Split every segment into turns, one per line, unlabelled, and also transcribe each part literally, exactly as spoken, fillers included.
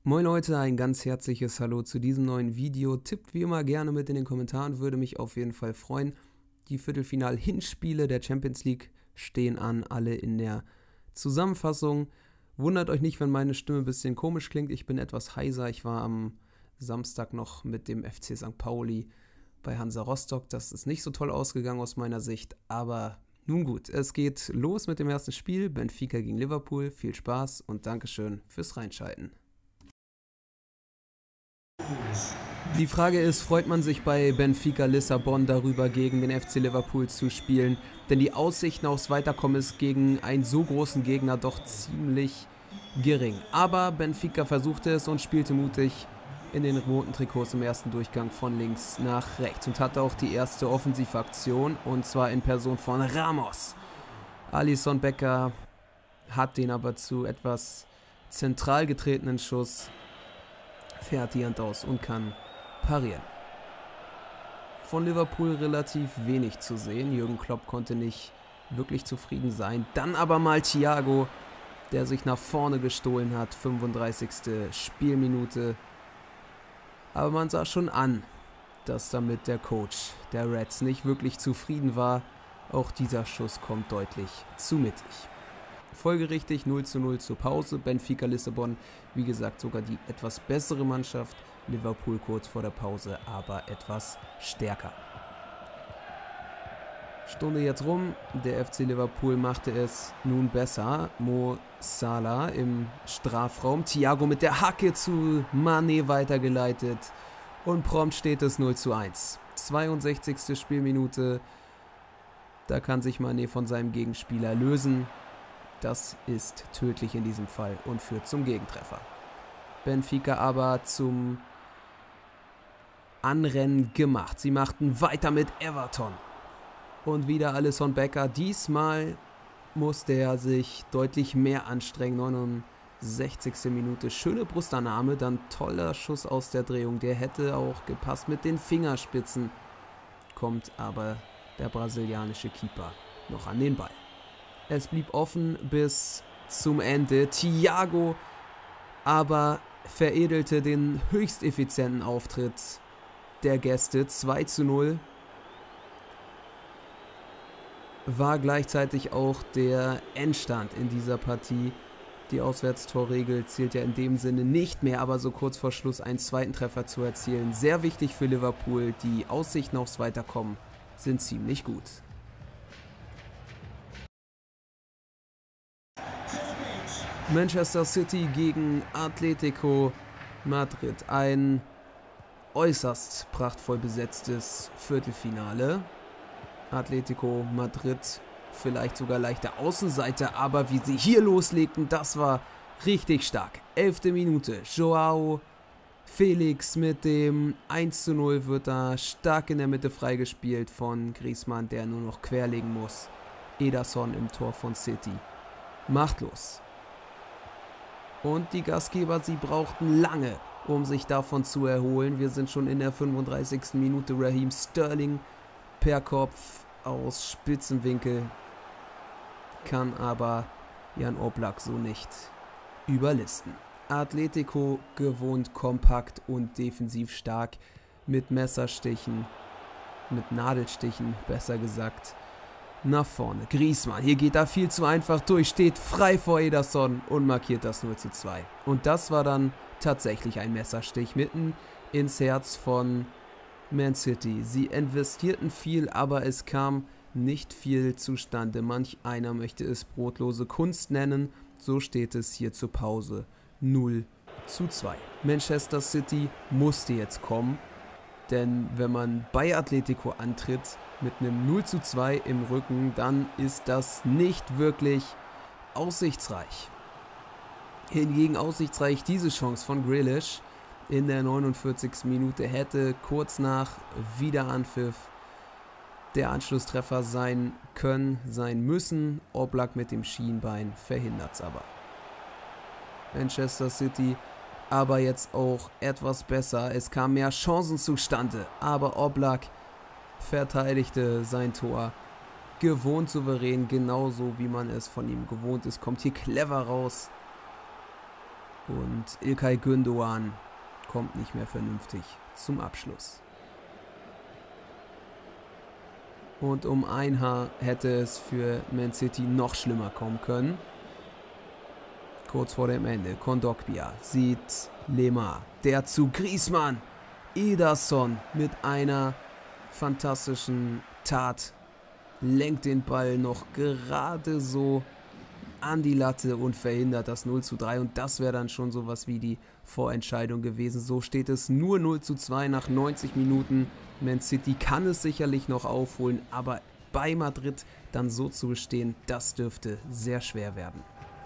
Moin Leute, ein ganz herzliches Hallo zu diesem neuen Video. Tippt wie immer gerne mit in den Kommentaren, würde mich auf jeden Fall freuen. Die Viertelfinal-Hinspiele der Champions League stehen an, alle in der Zusammenfassung. Wundert euch nicht, wenn meine Stimme ein bisschen komisch klingt. Ich bin etwas heiser. Ich war am Samstag noch mit dem F C Sankt Pauli bei Hansa Rostock. Das ist nicht so toll ausgegangen aus meiner Sicht, aber nun gut. Es geht los mit dem ersten Spiel, Benfica gegen Liverpool. Viel Spaß und Dankeschön fürs Reinschalten. Die Frage ist, freut man sich bei Benfica Lissabon darüber, gegen den F C Liverpool zu spielen? Denn die Aussichten aufs Weiterkommen ist gegen einen so großen Gegner doch ziemlich gering. Aber Benfica versuchte es und spielte mutig in den roten Trikots im ersten Durchgang von links nach rechts und hatte auch die erste Offensivaktion, und zwar in Person von Ramos. Alisson Becker hat den aber zu etwas zentral getretenen Schuss fährt die Hand aus und kann parieren. Von Liverpool relativ wenig zu sehen. Jürgen Klopp konnte nicht wirklich zufrieden sein. Dann aber mal Thiago, der sich nach vorne gestohlen hat. fünfunddreißigste Spielminute. Aber man sah schon an, dass damit der Coach der Reds nicht wirklich zufrieden war. Auch dieser Schuss kommt deutlich zu mittig. Folgerichtig null zu null zur Pause. Benfica Lissabon, wie gesagt, sogar die etwas bessere Mannschaft. Liverpool kurz vor der Pause, aber etwas stärker. Stunde jetzt rum. Der F C Liverpool machte es nun besser. Mo Salah im Strafraum. Thiago mit der Hacke zu Mané weitergeleitet. Und prompt steht es null zu eins. zweiundsechzigste Spielminute. Da kann sich Mané von seinem Gegenspieler lösen. Das ist tödlich in diesem Fall und führt zum Gegentreffer. Benfica aber zum Anrennen gemacht. Sie machten weiter mit Everton. Und wieder Alisson Becker. Diesmal musste er sich deutlich mehr anstrengen. neunundsechzigste Minute. Schöne Brustannahme. Dann toller Schuss aus der Drehung. Der hätte auch gepasst mit den Fingerspitzen. Kommt aber der brasilianische Keeper noch an den Ball. Es blieb offen bis zum Ende. Thiago aber veredelte den höchst effizienten Auftritt der Gäste. zwei zu null. War gleichzeitig auch der Endstand in dieser Partie. Die Auswärtstorregel zählt ja in dem Sinne nicht mehr, aber so kurz vor Schluss einen zweiten Treffer zu erzielen. Sehr wichtig für Liverpool. Die Aussichten aufs Weiterkommen sind ziemlich gut. Manchester City gegen Atletico Madrid. Ein äußerst prachtvoll besetztes Viertelfinale. Atletico Madrid vielleicht sogar leichter Außenseiter, aber wie sie hier loslegten, das war richtig stark. Elfte Minute. Joao Felix mit dem eins zu null wird da stark in der Mitte freigespielt von Griezmann, der nur noch querlegen muss. Ederson im Tor von City. Machtlos. Und die Gastgeber, sie brauchten lange, um sich davon zu erholen. Wir sind schon in der fünfunddreißigsten Minute. Raheem Sterling per Kopf aus Spitzenwinkel. Kann aber Jan Oblak so nicht überlisten. Atletico gewohnt kompakt und defensiv stark. Mit Messerstichen, mit Nadelstichen besser gesagt. Nach vorne. Griezmann, hier geht er viel zu einfach durch, steht frei vor Ederson und markiert das null zu zwei. Und das war dann tatsächlich ein Messerstich mitten ins Herz von Man City. Sie investierten viel, aber es kam nicht viel zustande. Manch einer möchte es brotlose Kunst nennen. So steht es hier zur Pause. null zu zwei. Manchester City musste jetzt kommen. Denn wenn man bei Atletico antritt mit einem null zu zwei im Rücken, dann ist das nicht wirklich aussichtsreich. Hingegen aussichtsreich diese Chance von Grealish in der neunundvierzigsten Minute hätte kurz nach Wiederanpfiff der Anschlusstreffer sein können, sein müssen. Oblak mit dem Schienbein verhindert es aber. Manchester City aber jetzt auch etwas besser. Es kamen mehr Chancen zustande, aber Oblak verteidigte sein Tor gewohnt souverän, genauso wie man es von ihm gewohnt ist. Kommt hier clever raus. Und İlkay Gündoğan kommt nicht mehr vernünftig zum Abschluss. Und um ein Haar hätte es für Man City noch schlimmer kommen können. Kurz vor dem Ende, Kondogbia sieht Lemar, der zu Griezmann, Ederson mit einer fantastischen Tat lenkt den Ball noch gerade so an die Latte und verhindert das null zu drei. Und das wäre dann schon sowas wie die Vorentscheidung gewesen. So steht es nur null zu zwei nach neunzig Minuten. Man City kann es sicherlich noch aufholen, aber bei Madrid dann so zu bestehen, das dürfte sehr schwer werden.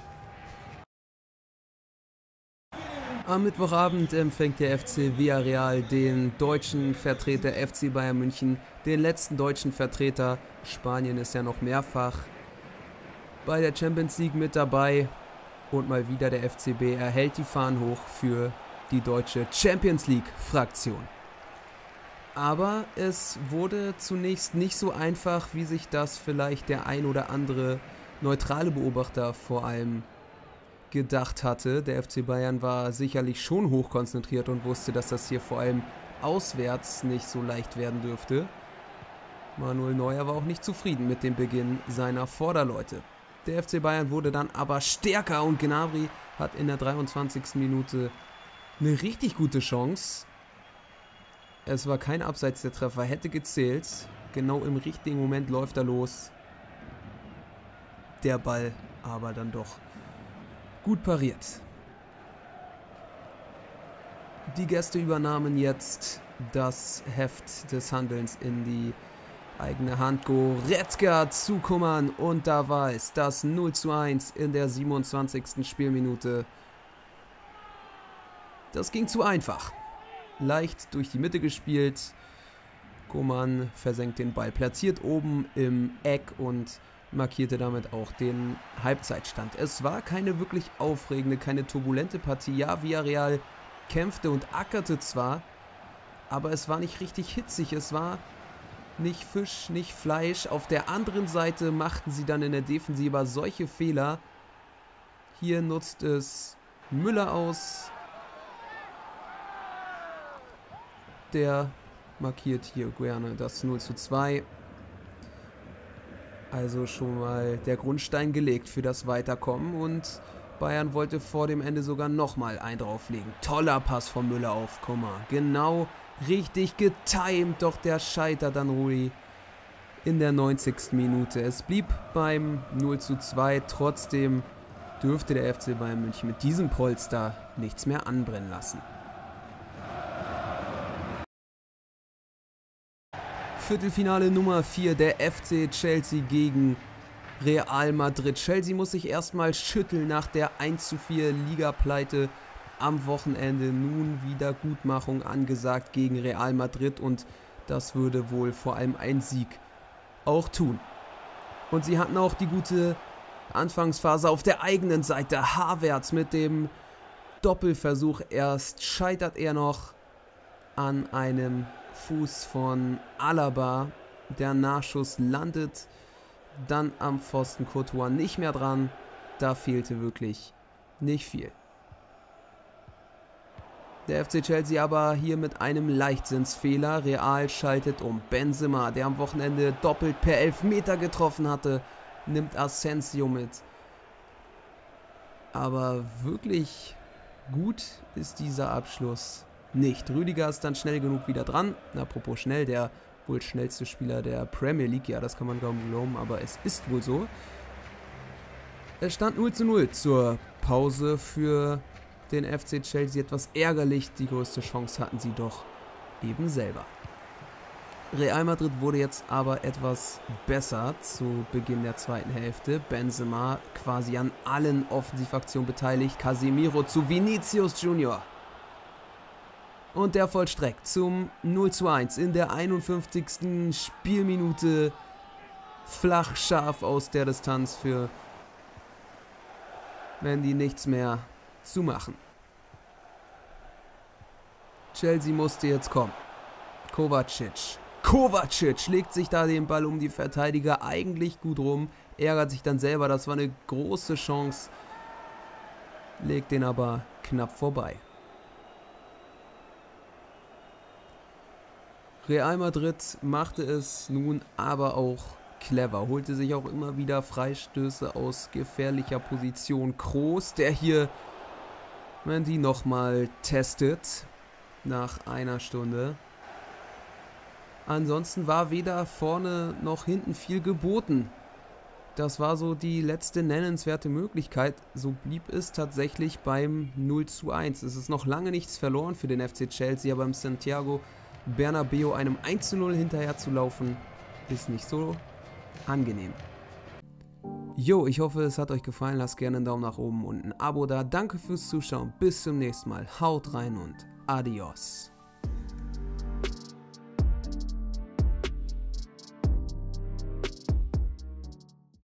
Am Mittwochabend empfängt der F C Villarreal den deutschen Vertreter F C Bayern München, den letzten deutschen Vertreter. Spanien ist ja noch mehrfach bei der Champions League mit dabei und mal wieder der F C B erhält die Fahnen hoch für die deutsche Champions League Fraktion. Aber es wurde zunächst nicht so einfach, wie sich das vielleicht der ein oder andere neutrale Beobachter vor allem gedacht hatte. Der F C Bayern war sicherlich schon hoch konzentriert und wusste, dass das hier vor allem auswärts nicht so leicht werden dürfte. Manuel Neuer war auch nicht zufrieden mit dem Beginn seiner Vorderleute. Der F C Bayern wurde dann aber stärker und Gnabry hat in der dreiundzwanzigsten Minute eine richtig gute Chance. Es war kein Abseits, der Treffer hätte gezählt. Genau im richtigen Moment läuft er los. Der Ball aber dann doch gut pariert. Die Gäste übernahmen jetzt das Heft des Handelns in die eigene Hand. Goretzka zu Coman und da war es das null zu eins in der siebenundzwanzigsten Spielminute. Das ging zu einfach. Leicht durch die Mitte gespielt. Coman versenkt den Ball, platziert oben im Eck und markierte damit auch den Halbzeitstand. Es war keine wirklich aufregende, keine turbulente Partie. Ja, Villarreal kämpfte und ackerte zwar, aber es war nicht richtig hitzig. Es war nicht Fisch, nicht Fleisch. Auf der anderen Seite machten sie dann in der Defensive solche Fehler. Hier nutzt es Müller aus. Der markiert hier gerne das null zu zwei. Also schon mal der Grundstein gelegt für das Weiterkommen und Bayern wollte vor dem Ende sogar nochmal einen drauflegen. Toller Pass von Müller auf Coman. Genau richtig getimt, doch der scheitert dann Rui in der neunzigsten Minute. Es blieb beim null zu zwei. Trotzdem dürfte der F C Bayern München mit diesem Polster nichts mehr anbrennen lassen. Viertelfinale Nummer vier, der F C Chelsea gegen Real Madrid. Chelsea muss sich erstmal schütteln nach der eins zu vier Ligapleite am Wochenende. Nun Wiedergutmachung angesagt gegen Real Madrid und das würde wohl vor allem ein Sieg auch tun. Und sie hatten auch die gute Anfangsphase auf der eigenen Seite. Havertz mit dem Doppelversuch. Erst scheitert er noch an einem Fuß von Alaba. Der Nachschuss landet dann am Pfosten. Courtois nicht mehr dran. Da fehlte wirklich nicht viel. Der F C Chelsea aber hier mit einem Leichtsinnsfehler. Real schaltet um. Benzema, der am Wochenende doppelt per Elfmeter getroffen hatte, nimmt Asensio mit. Aber wirklich gut ist dieser Abschluss nicht. Rüdiger ist dann schnell genug wieder dran. Apropos schnell, der wohl schnellste Spieler der Premier League. Ja, das kann man kaum glauben, aber es ist wohl so. Es stand null zu null zur Pause für den F C Chelsea. Etwas ärgerlich, die größte Chance hatten sie doch eben selber. Real Madrid wurde jetzt aber etwas besser zu Beginn der zweiten Hälfte. Benzema quasi an allen Offensivaktionen beteiligt. Casemiro zu Vinicius Junior. Und der vollstreckt zum null zu eins in der einundfünfzigsten Spielminute. Flach, scharf aus der Distanz für Mendy nichts mehr zu machen. Chelsea musste jetzt kommen. Kovacic. Kovacic legt sich da den Ball um die Verteidiger eigentlich gut rum. Ärgert sich dann selber. Das war eine große Chance legt den aber knapp vorbei. Real Madrid machte es nun aber auch clever, holte sich auch immer wieder Freistöße aus gefährlicher Position. Kroos, der hier Mendy nochmal testet nach einer Stunde. Ansonsten war weder vorne noch hinten viel geboten. Das war so die letzte nennenswerte Möglichkeit. So blieb es tatsächlich beim null zu eins. Es ist noch lange nichts verloren für den F C Chelsea, aber im Santiago Bernabeu einem eins zu null hinterher zu laufen, ist nicht so angenehm. Jo, ich hoffe, es hat euch gefallen. Lasst gerne einen Daumen nach oben und ein Abo da. Danke fürs Zuschauen. Bis zum nächsten Mal. Haut rein und adios.